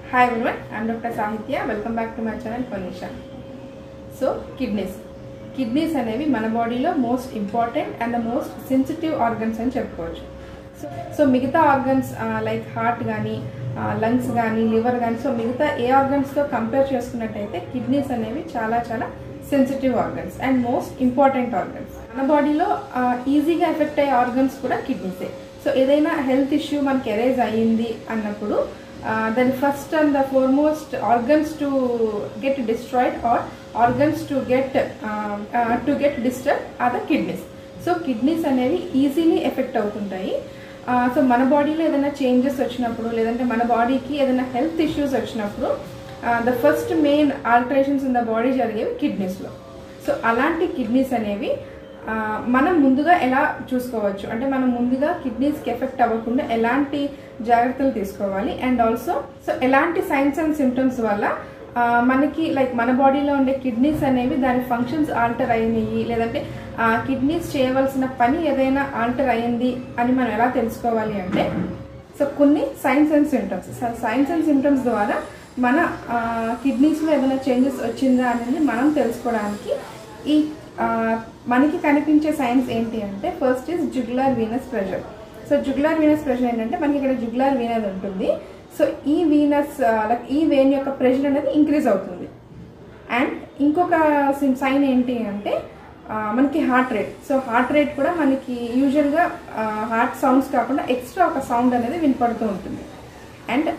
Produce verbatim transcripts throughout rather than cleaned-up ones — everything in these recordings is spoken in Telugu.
Hi everyone, I am Doctor Sahithya. Welcome back to my channel Phanisha. So kidneys. Kidneys అనేవి మన బాడీలో most important and the most sensitive organs అని చెప్పుకోవచ్చు. సో సో మిగతా ఆర్గన్స్ లైక్ హార్ట్ కానీ లంగ్స్ కానీ లివర్ కానీ సో మిగతా ఏ ఆర్గన్స్తో కంపేర్ చేసుకున్నట్టయితే కిడ్నీస్ అనేవి చాలా చాలా sensitive organs and most important organs. మన బాడీలో ఈజీగా ఎఫెక్ట్ అయ్యే ఆర్గన్స్ కూడా కిడ్నీసే. సో ఏదైనా హెల్త్ ఇష్యూ మనకి ఎరేజ్ అయ్యింది అన్నప్పుడు Uh, then first and the foremost organs to get destroyed or organs to get uh, uh, to get disturbed are the kidneys. So kidneys అనేవి ఈజీలీ ఎఫెక్ట్ అవుతుంటాయి. సో మన బాడీలో ఏదైనా చేంజెస్ వచ్చినప్పుడు లేదంటే మన బాడీకి ఏదైనా హెల్త్ ఇష్యూస్ వచ్చినప్పుడు the first main alterations in the body జరిగేవి కిడ్నీస్లో. సో అలాంటి కిడ్నీస్ అనేవి మనం ముందుగా ఎలా చూసుకోవచ్చు అంటే మనం ముందుగా కిడ్నీస్కి ఎఫెక్ట్ అవ్వకుండా ఎలాంటి జాగ్రత్తలు తీసుకోవాలి అండ్ ఆల్సో సో ఎలాంటి సైన్స్ అండ్ సిమ్టమ్స్ వల్ల మనకి లైక్ మన బాడీలో ఉండే కిడ్నీస్ అనేవి దాని ఫంక్షన్స్ ఆల్టర్ అయినాయి లేదంటే కిడ్నీస్ చేయవలసిన పని ఏదైనా ఆల్టర్ అయ్యింది అని మనం ఎలా తెలుసుకోవాలి అంటే సో కొన్ని signs and symptoms signs and symptoms ద్వారా మన కిడ్నీస్లో ఏదైనా చేంజెస్ వచ్చిందా అనేది మనం తెలుసుకోవడానికి ఈ మనకి కనిపించే సైన్స్ ఏంటి అంటే first is jugular venous pressure. So jugular venous pressure ఏంటంటే మనకి ఇక్కడ జుగులార్ వీన్ అనేది ఉంటుంది. సో ఈ వీనస్ లైక్ ఈ వెయిన్ యొక్క ప్రెషర్ అనేది ఇంక్రీజ్ అవుతుంది. అండ్ ఇంకొక సైన్ ఏంటి అంటే మనకి heart rate. So heart rate కూడా మనకి యూజువల్గా హార్ట్ సౌండ్స్ కాకుండా ఎక్స్ట్రా ఒక సౌండ్ అనేది వినపడుతూ ఉంటుంది. And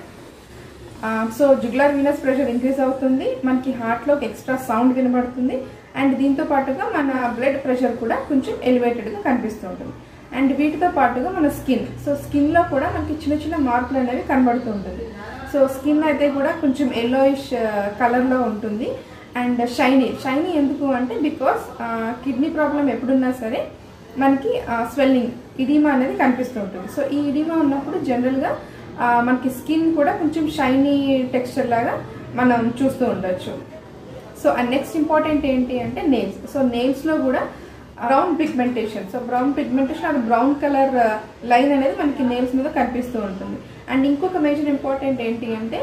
so jugular venous pressure increase అవుతుంది, మనకి హార్ట్లో ఒక ఎక్స్ట్రా సౌండ్ వినబడుతుంది అండ్ దీంతో పాటుగా మన బ్లడ్ ప్రెషర్ కూడా కొంచెం ఎలివేటెడ్గా కనిపిస్తూ ఉంటుంది. అండ్ వీటితో పాటుగా మన స్కిన్ సో స్కిన్లో కూడా మనకి చిన్న చిన్న మార్పులు అనేవి కనబడుతూ ఉంటుంది. సో స్కిన్ అయితే కూడా కొంచెం ఎల్లోయిష్ కలర్లో ఉంటుంది అండ్ షైనీ షైనీ ఎందుకు అంటే బికాస్ కిడ్నీ ప్రాబ్లం ఎప్పుడున్నా సరే మనకి స్వెల్లింగ్ ఇడిమా అనేది కనిపిస్తూ ఉంటుంది. సో ఈ ఇడిమా ఉన్నప్పుడు జనరల్గా మనకి స్కిన్ కూడా కొంచెం షైనీ టెక్స్చర్ లాగా మనం చూస్తూ ఉండొచ్చు. సో అండ్ నెక్స్ట్ ఇంపార్టెంట్ ఏంటి అంటే నెయిల్స్. సో నెయిల్స్లో కూడా brown pigmentation so brown pigmentation అది బ్రౌన్ కలర్ లైన్ అనేది మనకి నెయిల్స్ మీద కనిపిస్తూ ఉంటుంది. అండ్ ఇంకొక మేజర్ ఇంపార్టెంట్ ఏంటి అంటే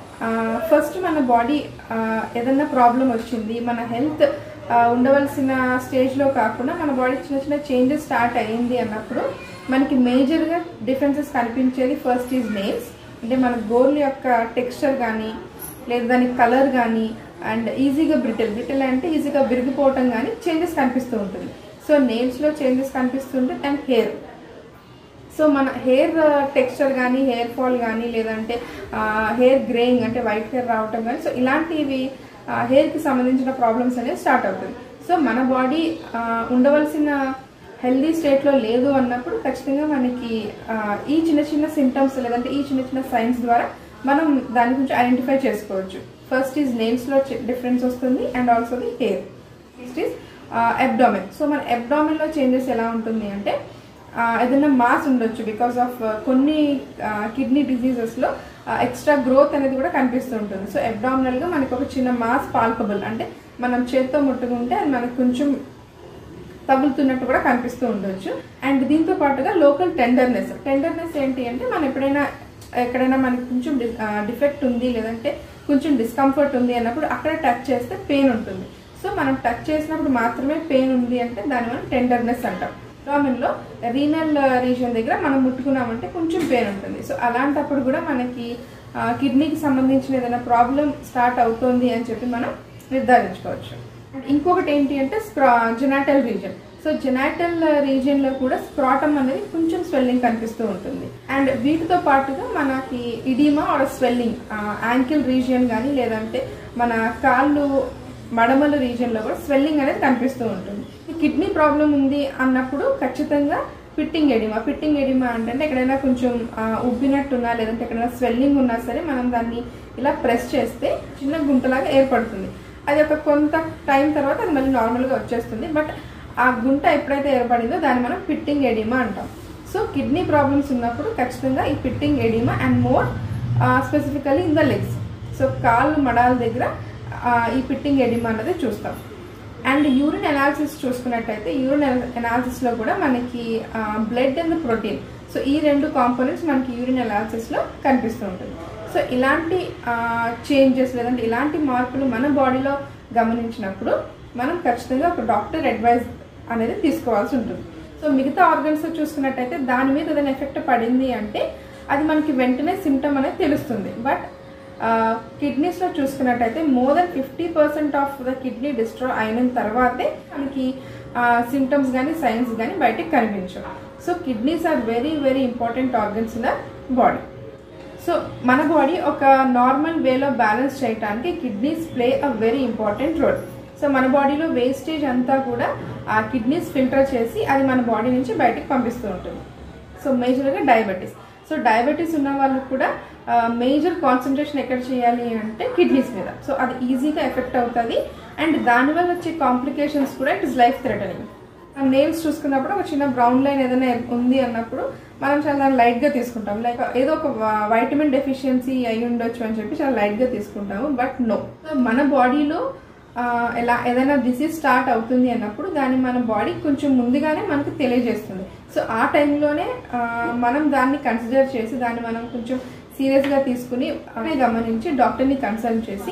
ఫస్ట్ మన బాడీ ఏదన్నా ప్రాబ్లం వచ్చింది మన హెల్త్ ఉండవలసిన స్టేజ్లో కాకుండా మన బాడీ చిన్న చిన్న చేంజెస్ స్టార్ట్ అయ్యింది అన్నప్పుడు మనకి మేజర్గా డిఫరెన్సెస్ కనిపించేది ఫస్ట్ ఈజ్ నెయిల్స్. అంటే మన గోర్ల యొక్క టెక్స్చర్ కానీ లేదా దాని కలర్ కానీ అండ్ ఈజీగా బ్రిటిల్ బ్రిటిల్ అంటే ఈజీగా విరిగిపోవటం కానీ చేంజెస్ కనిపిస్తూ ఉంటుంది. సో నెయిల్స్లో చేంజెస్ కనిపిస్తుంటుంది అండ్ హెయిర్. సో మన హెయిర్ టెక్స్చర్ కానీ హెయిర్ ఫాల్ కానీ లేదంటే హెయిర్ గ్రేయింగ్ అంటే వైట్ హెయిర్ రావటం కానీ సో ఇలాంటివి హెయిర్కి సంబంధించిన ప్రాబ్లమ్స్ అనేవి స్టార్ట్ అవుతుంది. సో మన బాడీ ఉండవలసిన హెల్దీ స్టేట్లో లేదు అన్నప్పుడు ఖచ్చితంగా మనకి ఈ చిన్న చిన్న సిమ్టమ్స్ లేదంటే ఈ చిన్న చిన్న సైన్స్ ద్వారా మనం దాని గురించి ఐడెంటిఫై చేసుకోవచ్చు. ఫస్ట్ ఈజ్ నెయిల్స్లో డిఫరెన్స్ వస్తుంది and also the hair. Next is abdomen. So మన అబ్డామిన్లో చేంజెస్ ఎలా ఉంటుంది అంటే ఏదైనా మాస్ ఉండొచ్చు బికాస్ ఆఫ్ కొన్ని కిడ్నీ డిజీజెస్లో ఎక్స్ట్రా గ్రోత్ అనేది కూడా కనిపిస్తూ ఉంటుంది. సో అబ్డామినల్గా మనకు ఒక చిన్న మాస్ పాల్పబుల్ అంటే మనం చేత్తో ముట్టుకుంటే అది మనకు కొంచెం తగులుతున్నట్టు కూడా కనిపిస్తూ ఉండొచ్చు. అండ్ దీంతో పాటుగా లోకల్ టెండర్నెస్ టెండర్నెస్ ఏంటి అంటే మనం ఎప్పుడైనా ఎక్కడైనా మనకి కొంచెం డిఫెక్ట్ ఉంది లేదంటే కొంచెం డిస్కంఫర్ట్ ఉంది అన్నప్పుడు అక్కడ టచ్ చేస్తే పెయిన్ ఉంటుంది. సో మనం టచ్ చేసినప్పుడు మాత్రమే పెయిన్ ఉంది అంటే దాని మనం టెండర్నెస్ అంటాం. అబ్డామిన్లో రీనల్ రీజియన్ దగ్గర మనం ముట్టుకున్నామంటే కొంచెం పెయిన్ ఉంటుంది. సో అలాంటప్పుడు కూడా మనకి కిడ్నీకి సంబంధించిన ఏదైనా ప్రాబ్లం స్టార్ట్ అవుతుంది అని చెప్పి మనం నిర్ధారించుకోవచ్చు. ఇంకొకటి ఏంటి అంటే స్క్రా జెనాటల్ రీజియన్. సో జెనాటల్ రీజియన్లో కూడా స్క్రాటమ్ అనేది కొంచెం స్వెల్లింగ్ కనిపిస్తూ ఉంటుంది. అండ్ వీటితో పాటుగా మనకి oedema or swelling ankle region కానీ లేదంటే మన కాళ్ళు మడమల రీజియన్లో కూడా స్వెల్లింగ్ అనేది కనిపిస్తూ ఉంటుంది. కిడ్నీ ప్రాబ్లం ఉంది అన్నప్పుడు ఖచ్చితంగా పిట్టింగ్ ఎడిమా పిట్టింగ్ ఎడిమా అంటే ఎక్కడైనా కొంచెం ఉబ్బినట్టున్నా లేదంటే ఎక్కడైనా స్వెల్లింగ్ ఉన్నా సరే మనం దాన్ని ఇలా ప్రెస్ చేస్తే చిన్న గుంటలాగా ఏర్పడుతుంది. అది ఒక కొంత టైం తర్వాత అది మళ్ళీ నార్మల్గా వచ్చేస్తుంది. బట్ ఆ గుంట ఎప్పుడైతే ఏర్పడిందో దాన్ని మనం పిట్టింగ్ ఎడిమా అంటాం. సో కిడ్నీ ప్రాబ్లమ్స్ ఉన్నప్పుడు ఖచ్చితంగా ఈ pitting oedema and more specifically in the legs so కాళ్ళు మడాల దగ్గర ఈ పిట్టింగ్ ఎడిమా అనేది చూస్తాం. అండ్ యూరిన్ అనాలిసిస్ చూసుకున్నట్టయితే యూరిన్ అనాలిసిస్లో కూడా మనకి బ్లడ్ అండ్ ప్రోటీన్ సో ఈ రెండు కాంపోనెంట్స్ మనకి యూరిన్ అనాలిసిస్లో కనిపిస్తూ ఉంటుంది. సో ఇలాంటి చేంజెస్ లేదంటే ఇలాంటి మార్పులు మన బాడీలో గమనించినప్పుడు మనం ఖచ్చితంగా ఒక డాక్టర్ అడ్వైస్ అనేది తీసుకోవాల్సి ఉంటుంది. సో మిగతా ఆర్గన్స్ చూసుకున్నట్టయితే దాని మీద ఏదైనా ఎఫెక్ట్ పడింది అంటే అది మనకి వెంటనే సిమ్టమ్ అనేది తెలుస్తుంది. బట్ కిడ్నీస్లో చూసుకున్నట్టయితే more than fifty percent of the kidney destroy అయిన తర్వాతే మనకి సిమ్టమ్స్ కానీ సైన్స్ కానీ బయటికి కనిపించవు. So kidneys are very very important organs in the body. So మన బాడీ ఒక నార్మల్ వేలో బ్యాలెన్స్ చేయడానికి kidneys play a very important role. So మన బాడీలో వేస్టేజ్ అంతా కూడా ఆ కిడ్నీస్ ఫిల్టర్ చేసి అది మన బాడీ నుంచి బయటికి పంపిస్తూ ఉంటుంది. సో మేజర్గా డయాబెటీస్. సో డయాబెటీస్ ఉన్న వాళ్ళకి కూడా మేజర్ కాన్సన్ట్రేషన్ ఎక్కడ చేయాలి అంటే కిడ్నీస్ మీద. సో అది ఈజీగా ఎఫెక్ట్ అవుతుంది అండ్ దానివల్ల వచ్చే కాంప్లికేషన్స్ కూడా it is life threatening. Nails చూసుకున్నప్పుడు ఒక చిన్న బ్రౌన్ లైన్ ఏదైనా ఉంది అన్నప్పుడు మనం చాలా దాన్ని లైట్గా తీసుకుంటాం, లైక్ ఏదో ఒక వైటమిన్ డెఫిషియన్సీ అయి ఉండొచ్చు అని చెప్పి చాలా లైట్గా తీసుకుంటాము. బట్ నో, మన బాడీలో ఎలా ఏదైనా డిసీజ్ స్టార్ట్ అవుతుంది అన్నప్పుడు దాన్ని మన బాడీ కొంచెం ముందుగానే మనకు తెలియజేస్తుంది. సో ఆ టైంలోనే మనం దాన్ని కన్సిడర్ చేసి దాన్ని మనం కొంచెం సీరియస్గా తీసుకుని గమనించి డాక్టర్ని కన్సల్ట్ చేసి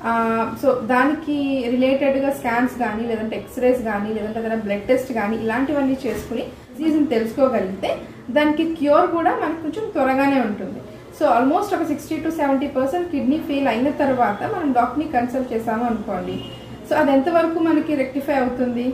సో దానికి రిలేటెడ్గా స్కాన్స్ కానీ లేదంటే ఎక్స్రేస్ కానీ లేదంటే ఏదైనా బ్లడ్ టెస్ట్ కానీ ఇలాంటివన్నీ చేసుకుని డిసీజ్ని తెలుసుకోగలిగితే దానికి క్యూర్ కూడా మనకు కొంచెం త్వరగానే ఉంటుంది. సో ఆల్మోస్ట్ ఒక sixty to seventy percent kidney fail అయిన తర్వాత మనం డాక్టర్ని కన్సల్ట్ చేసాము అనుకోండి. సో అది ఎంతవరకు మనకి రెక్టిఫై అవుతుంది?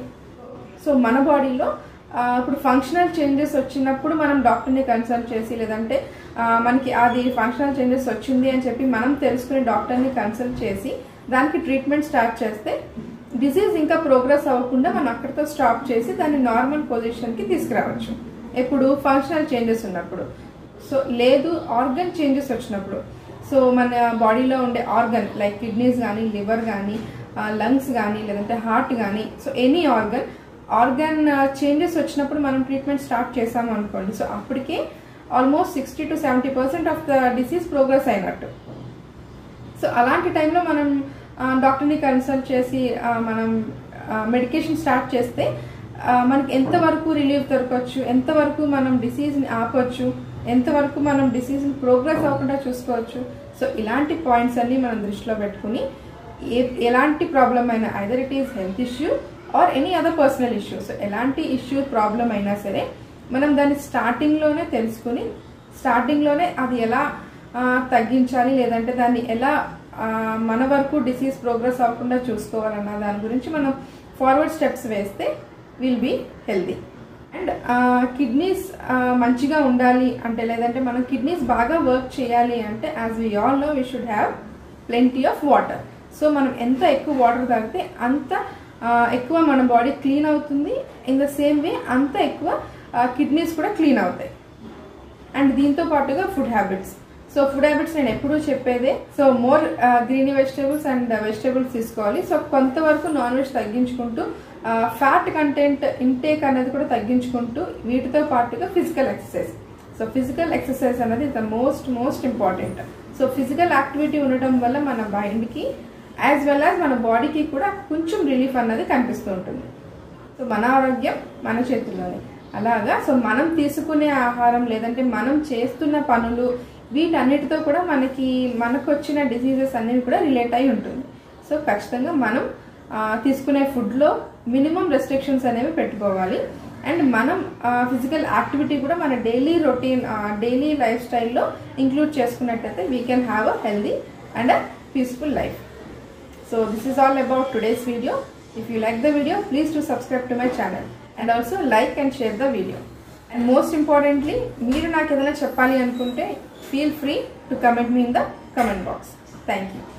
సో మన బాడీలో ఇప్పుడు ఫంక్షనల్ చేంజెస్ వచ్చినప్పుడు మనం డాక్టర్ని కన్సల్ట్ చేసి లేదంటే మనకి అది ఫంక్షనల్ చేంజెస్ వచ్చింది అని చెప్పి మనం తెలుసుకుని డాక్టర్ని కన్సల్ట్ చేసి దానికి ట్రీట్మెంట్ స్టార్ట్ చేస్తే డిసీజ్ ఇంకా ప్రోగ్రెస్ అవ్వకుండా మనం అక్కడితో స్టాప్ చేసి దాన్ని నార్మల్ పొజిషన్కి తీసుకురావచ్చు. ఎప్పుడు ఫంక్షనల్ చేంజెస్ ఉన్నప్పుడు. సో లేదు ఆర్గన్ చేంజెస్ వచ్చినప్పుడు, సో మన బాడీలో ఉండే ఆర్గన్ లైక్ కిడ్నీస్ కానీ లివర్ కానీ లంగ్స్ కానీ లేదంటే హార్ట్ కానీ so any organ organ changes వచ్చినప్పుడు మనం ట్రీట్మెంట్ స్టార్ట్ చేసాము అనుకోండి. సో అప్పటికే almost sixty to seventy percent of the disease progress అయినట్టు. సో అలాంటి టైంలో మనం డాక్టర్ని కన్సల్ట్ చేసి మనం మెడికేషన్ స్టార్ట్ చేస్తే మనకి ఎంతవరకు రిలీఫ్ దొరకవచ్చు, ఎంతవరకు మనం డిసీజ్ని ఆపవచ్చు, ఎంతవరకు మనం డిసీజ్ని ప్రోగ్రెస్ అవ్వకుండా చూసుకోవచ్చు. సో ఇలాంటి పాయింట్స్ అన్నీ మనం దృష్టిలో పెట్టుకుని ఏ ఎలాంటి ప్రాబ్లం అయినా either it is health issue or any other personal issue, so ఎలాంటి ఇష్యూ ప్రాబ్లం అయినా సరే మనం దాన్ని స్టార్టింగ్లోనే తెలుసుకుని స్టార్టింగ్లోనే అది ఎలా తగ్గించాలి లేదంటే దాన్ని ఎలా మన వరకు డిసీజ్ ప్రోగ్రెస్ అవ్వకుండా చూసుకోవాలన్న దాని గురించి మనం ఫార్వర్డ్ స్టెప్స్ వేస్తే will be healthy. And kidneys మంచిగా ఉండాలి అంటే లేదంటే మనం కిడ్నీస్ బాగా వర్క్ చేయాలి అంటే as we all know we should have plenty of water. So మనం ఎంత ఎక్కువ వాటర్ తాగితే అంత ఎక్కువ మన బాడీ క్లీన్ అవుతుంది. ఇన్ ద సేమ్ వే అంత ఎక్కువ కిడ్నీస్ కూడా క్లీన్ అవుతాయి. అండ్ దీంతో పాటుగా food habits. So food habits నేను ఎప్పుడూ చెప్పేదే, so more greeny vegetables and vegetables తీసుకోవాలి. సో కొంతవరకు నాన్ వెజ్ తగ్గించుకుంటూ ఫ్యాట్ కంటెంట్ ఇంటేక్ అనేది కూడా తగ్గించుకుంటూ వీటితో పాటుగా physical exercise. So physical exercise అనేది the most most important. So physical activity ఉండటం వల్ల మన మైండ్కి యాజ్ వెల్ యాజ్ మన బాడీకి కూడా కొంచెం రిలీఫ్ అన్నది కనిపిస్తూ ఉంటుంది. సో మన ఆరోగ్యం మన చేతుల్లోనే. అలాగా సో మనం తీసుకునే ఆహారం లేదంటే మనం చేస్తున్న పనులు వీటన్నిటితో కూడా మనకి మనకు వచ్చిన డిసీజెస్ అన్నీ కూడా రిలేట్ అయి ఉంటుంది. సో ఖచ్చితంగా మనం తీసుకునే ఫుడ్లో మినిమం రెస్ట్రిక్షన్స్ అనేవి పెట్టుకోవాలి. అండ్ మనం ఫిజికల్ యాక్టివిటీ కూడా మన డైలీ రొటీన్ డైలీ లైఫ్ స్టైల్లో ఇంక్లూడ్ చేసుకున్నట్టయితే we can have a healthy and a peaceful life. So this is all about today's video. If you like the video, please do subscribe to my channel and also like and share the video. And most importantly, meer naaku edaina cheppali anukunte feel free to comment me in the comment box. Thank you.